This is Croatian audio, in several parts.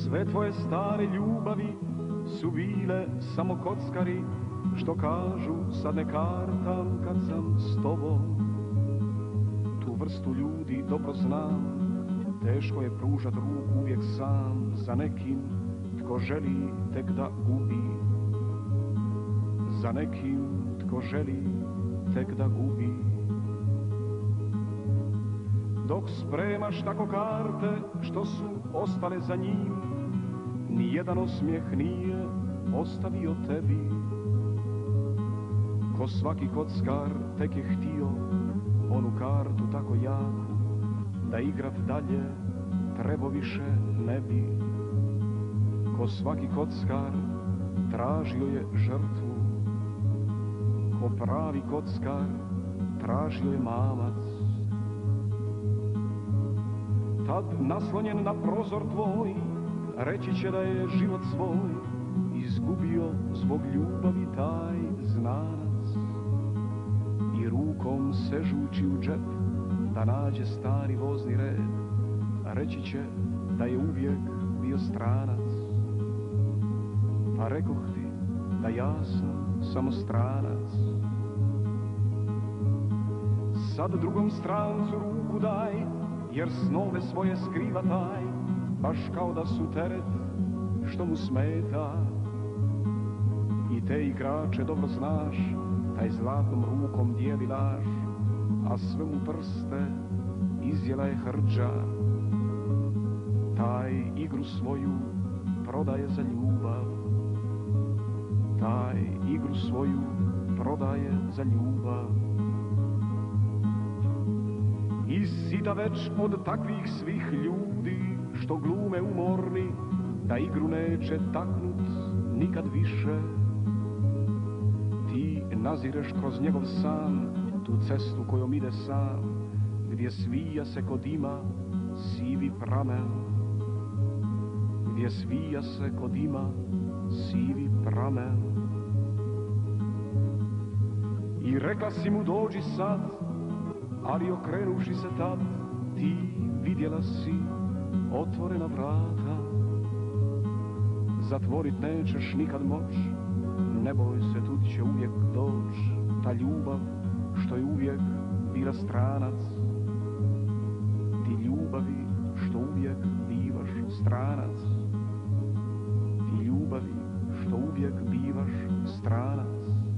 Sve tvoje stare ljubavi su bile samo kockari, što kažu sad ne kartam kad sam s tobom. Tu vrstu ljudi dobro znam, teško je pružat ruku uvijek sam za nekim tko želi tek da gubi. Za nekim tko želi tek da gubi. Dok spremaš tako karte što su ostale za njim, nijedan osmijeh nije ostavio tebi. Ko svaki kockar tek je htio onu kartu tako jaku, da igrat dalje trebo više ne bi. Ko svaki kockar tražio je žrtvu, ko pravi kockar tražio je mamac. Tad naslonjen na prozor tvoj, reći će da je život svoj izgubio zbog ljubavi taj znanac. I rukom sežući u džep da nađe stari vozni red, reći će da je uvijek bio stranac. Pa rekoh ti da ja sam samo stranac. Sad drugom strancu ruku daj, jer snove svoje skriva taj, baš kao da su teret što mu smeta. I te igrače dobro znaš, taj zlatnom rukom dijeli laž, a sve mu prste izjela je hrđa. Taj igru svoju prodaje za ljubav, taj igru svoju prodaje za ljubav. I sita već od takvih svih ljudi što glume umorni, da igru neće taknut nikad više. Ti nazireš kroz njegov san tu cestu kojom ide sam, gdje svija se kod ima sivi pramen. Gdje svija se kod ima sivi pramen. I rekla si mu dođi sad, ali okrenuši se tad, ti vidjela si otvorena vrata. Zatvorit nećeš nikad moć, ne boj se, tud će uvijek doć ta ljubav što je uvijek bila stranac. Ti ljubavi što uvijek bivaš stranac. Ti ljubavi što uvijek bivaš stranac.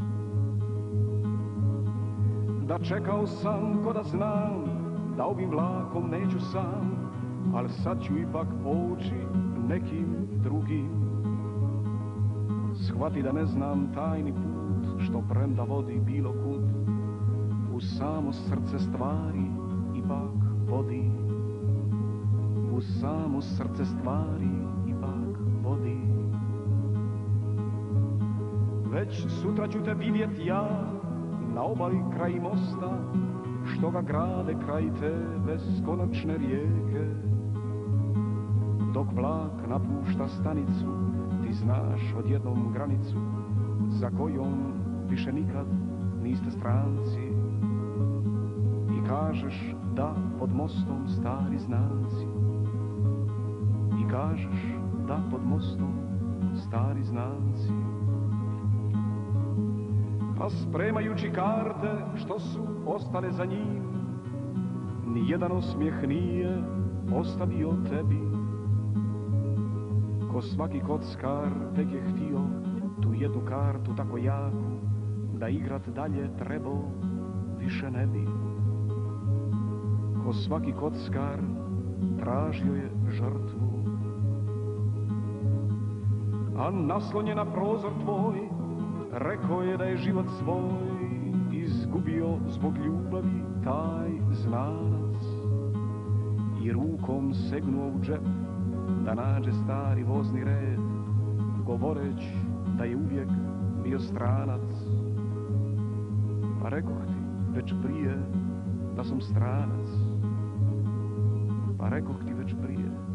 Da čekao sam ko da znam, da ovim vlakom neću sam, ali sad ću ipak poći nekim drugim. Shvati da ne znam tajni put, što premda vodi bilo kud, u samo srce stvari ipak vodi. U samo srce stvari ipak vodi. Već sutra ću te vidjet ja, na obali kraj mosta, što ga grade kraj te beskonačne rijeke. Dok vlak napušta stanicu, ti znaš odjednom granicu, za kojom više nikad niste stranci. I kažeš da pod mostom stari znanci. I kažeš da pod mostom stari znanci. Pa spremajući karte što su ostale za njim, nijedan osmijeh nije ostavio tebi. Ko svaki kockar tek je htio tu jednu kartu tako jaku, da igrat dalje trebao više ne bi. Ko svaki kockar tražio je žrtvu, a naslonjen na prozor tvoj, rekao je da je život svoj izgubio zbog ljubavi taj znanac. I rukom segnuo u džep da nađe stari vozni red, govoreć da je uvijek bio stranac. Pa rekoh ti već prije da sam stranac. Pa rekoh ti već prije